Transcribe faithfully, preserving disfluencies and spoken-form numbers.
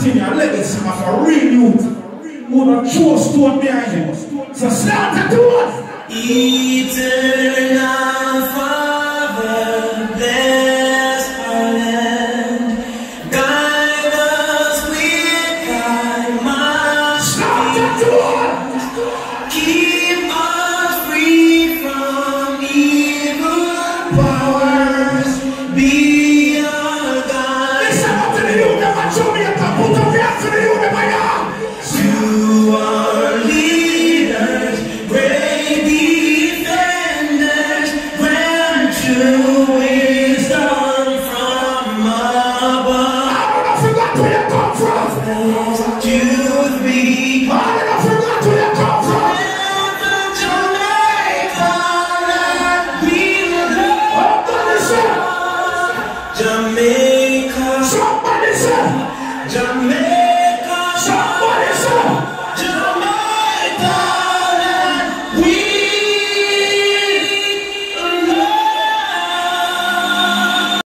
continue a legacy of a real youth who not throw stone behind him. So start to do it. Eternal Father, bless our land. Guide us with thy might. Start to do it. Keep us free from evil powers. Be our guide. Listen up to the youth of Jamaica. Put up your hands to the youth of Jamaica. To our leaders, brave defenders, grant true wisdom from above. I don't forget where you come from. To thee, I don't forget where you come from. the Jamaica land we love. Somebody say, Jamaica, somebody say, Jamaica, somebody say. Jamaica land we